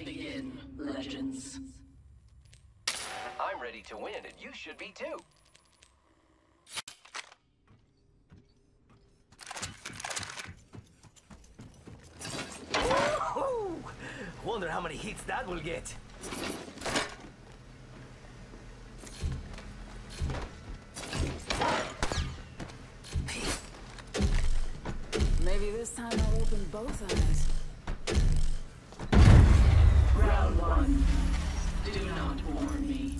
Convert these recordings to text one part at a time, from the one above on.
begin, legends. I'm ready to win, and you should be too. Woohoo! Wonder how many hits that will get. Maybe this time I'll open both eyes. Round one. Do not warn me.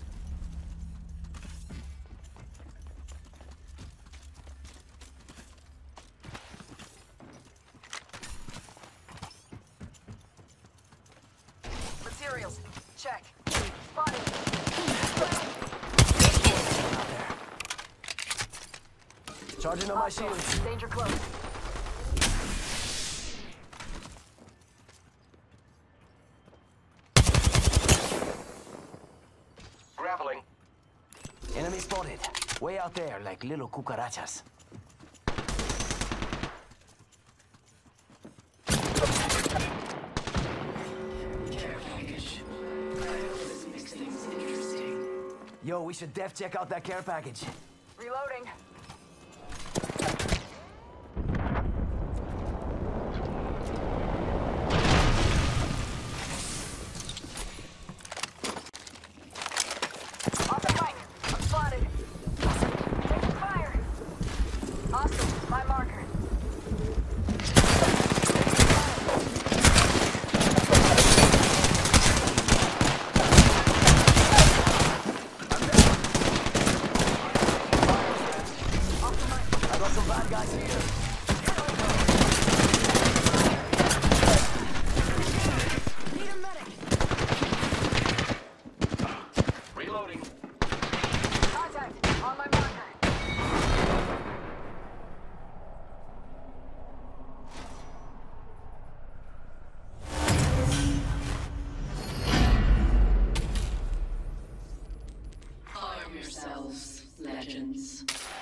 Materials. Check. Spotted. Charging on my shields. Danger close. Grappling. Enemy spotted. Way out there, like little cucarachas. Care package. I hope this makes things interesting. Yo, we should def check out that care package. Reloading. Off the flank. I'm spotted. Taking fire. Hostile. My marker. I got some bad guys here. Need a medic. Reloading. Contact. On my marker. Arm yourselves, legends.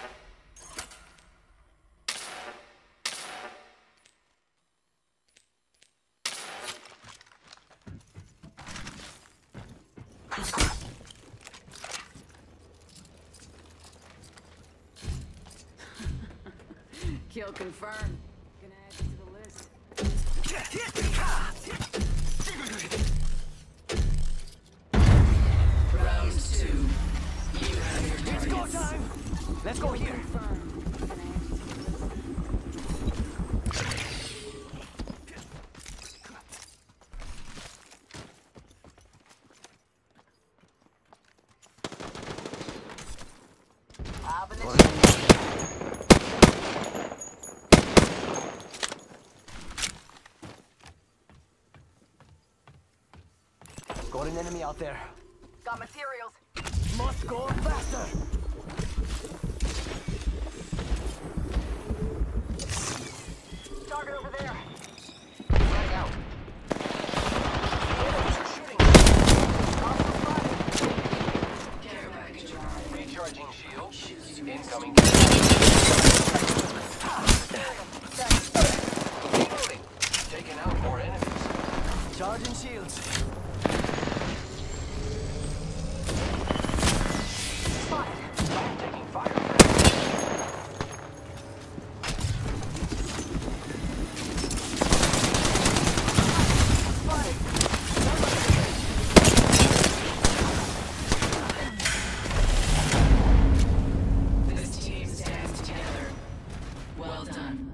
Kill confirmed. Gonna add you to the list. Round two. You have your It's go targets. time! Let's go here. Confirmed. Gonna add you to the list. Up in the Got an enemy out there. Got materials. Must go faster. Target over there. Frag out. Enemies are shooting. Care package arrived. Recharging shield. Incoming. Reloading. Taking out more enemies. Charging shields. Taking fire. This team stands together. Well done.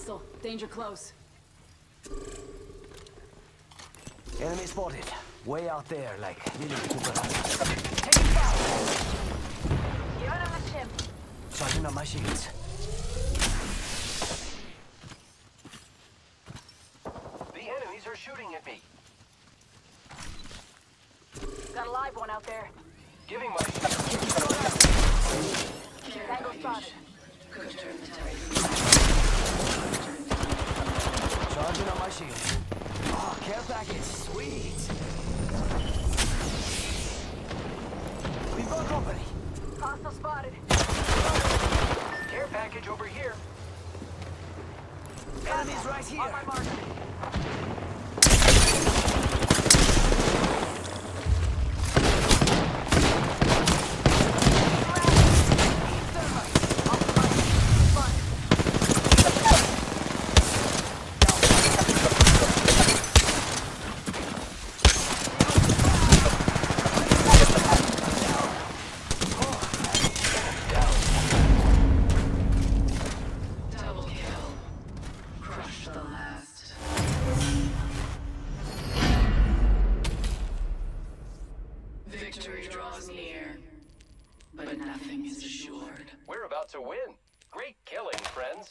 Hostile. Danger close. Enemy spotted. Way out there, like little cucarachas. Taking fire! Giving him a chip. Charging on my shields. The enemies are shooting at me. Got a live one out there. Giving my shield. Tango spotted. Good turn to target. Charging on my shields. Oh, care package. Sweet. We've got company. Hostile spotted. Care package over here. Enemies right here. On my mark. Double kill. Crush the last. Victory draws near, but nothing is assured. We're about to win. Great killing, friends.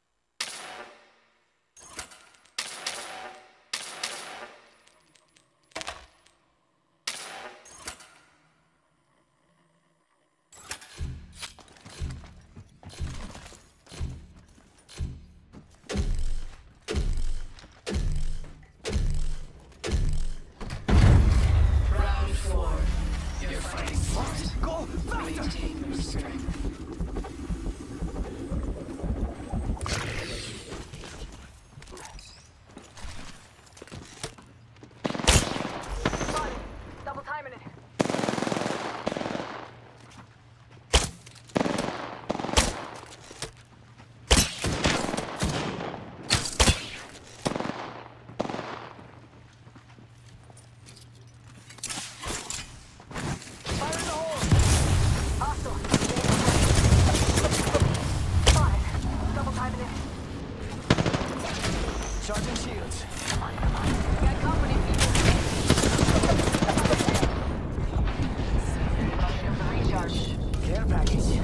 Round 4. You're fighting smart. Go faster! Maintain your strength. Spotted. Double timing it. Fire in the hole! Hostile. Spotted. Double timing it. Charging shields. Got company, people. Rushing up the recharge. Care package.